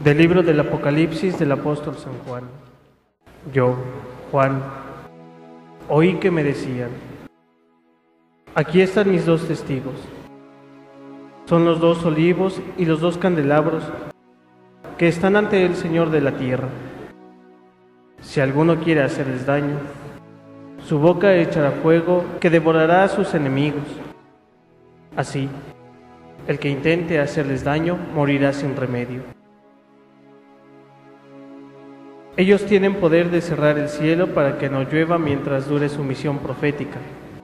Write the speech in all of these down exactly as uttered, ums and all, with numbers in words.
Del libro del Apocalipsis del apóstol San Juan. Yo, Juan, oí que me decían: aquí están mis dos testigos. Son los dos olivos y los dos candelabros que están ante el Señor de la tierra. Si alguno quiere hacerles daño, su boca echará fuego que devorará a sus enemigos. Así, el que intente hacerles daño morirá sin remedio. Ellos tienen poder de cerrar el cielo para que no llueva mientras dure su misión profética.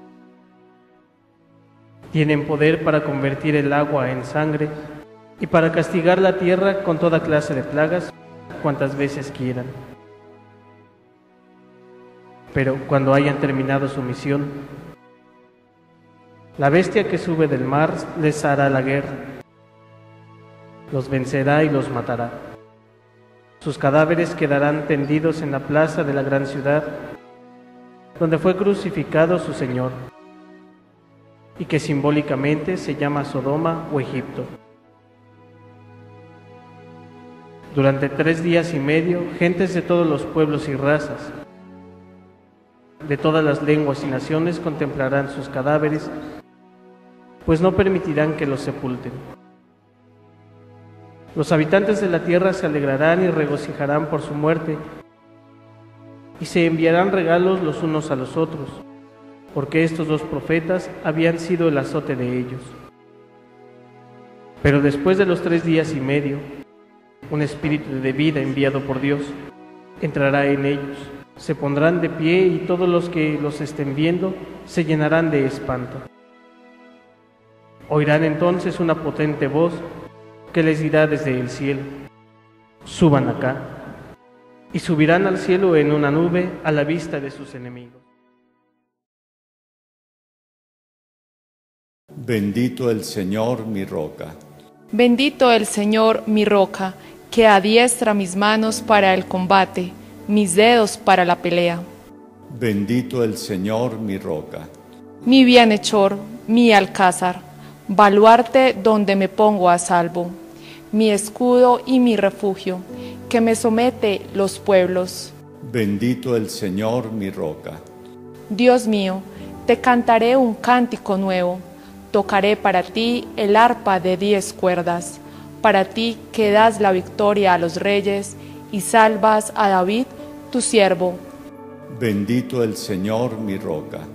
Tienen poder para convertir el agua en sangre y para castigar la tierra con toda clase de plagas cuantas veces quieran. Pero cuando hayan terminado su misión, la bestia que sube del mar les hará la guerra, los vencerá y los matará. Sus cadáveres quedarán tendidos en la plaza de la gran ciudad, donde fue crucificado su Señor, y que simbólicamente se llama Sodoma o Egipto. Durante tres días y medio, gentes de todos los pueblos y razas, de todas las lenguas y naciones contemplarán sus cadáveres, pues no permitirán que los sepulten. Los habitantes de la tierra se alegrarán y regocijarán por su muerte, y se enviarán regalos los unos a los otros, porque estos dos profetas habían sido el azote de ellos. Pero después de los tres días y medio, un espíritu de vida enviado por Dios entrará en ellos, se pondrán de pie y todos los que los estén viendo se llenarán de espanto. Oirán entonces una potente voz que les dirá desde el cielo: suban acá, y subirán al cielo en una nube a la vista de sus enemigos. Bendito el Señor, mi roca. Bendito el Señor, mi roca, que adiestra mis manos para el combate, mis dedos para la pelea. Bendito el Señor, mi roca. Mi bienhechor, mi alcázar, baluarte donde me pongo a salvo, mi escudo y mi refugio, que me somete los pueblos. Bendito el Señor, mi roca. Dios mío, te cantaré un cántico nuevo, tocaré para ti el arpa de diez cuerdas, para ti que das la victoria a los reyes y salvas a David, tu siervo. Bendito el Señor, mi roca.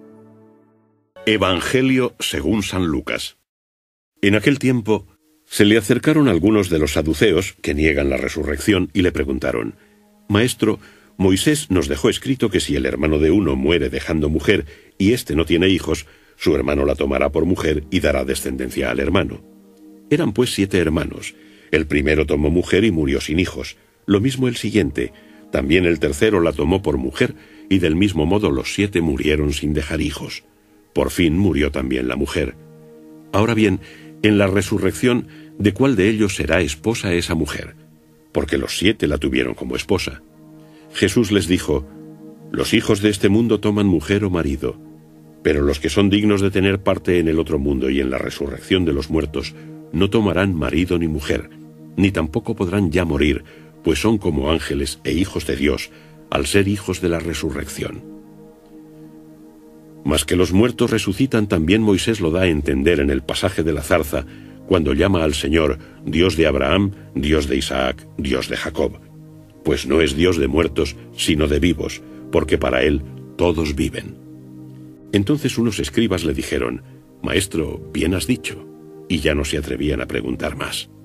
Evangelio según San Lucas. En aquel tiempo se le acercaron algunos de los saduceos, que niegan la resurrección, y le preguntaron: Maestro, Moisés nos dejó escrito que si el hermano de uno muere dejando mujer, y éste no tiene hijos, su hermano la tomará por mujer y dará descendencia al hermano. Eran pues siete hermanos. El primero tomó mujer y murió sin hijos. Lo mismo el siguiente. También el tercero la tomó por mujer, y del mismo modo los siete murieron sin dejar hijos. Por fin murió también la mujer. Ahora bien, en la resurrección, ¿de cuál de ellos será esposa esa mujer? Porque los siete la tuvieron como esposa. Jesús les dijo: los hijos de este mundo toman mujer o marido, pero los que son dignos de tener parte en el otro mundo y en la resurrección de los muertos, no tomarán marido ni mujer, ni tampoco podrán ya morir, pues son como ángeles e hijos de Dios, al ser hijos de la resurrección. Mas que los muertos resucitan también Moisés lo da a entender en el pasaje de la zarza, cuando llama al Señor Dios de Abraham, Dios de Isaac, Dios de Jacob. Pues no es Dios de muertos, sino de vivos, porque para Él todos viven. Entonces unos escribas le dijeron: Maestro, bien has dicho, y ya no se atrevían a preguntar más.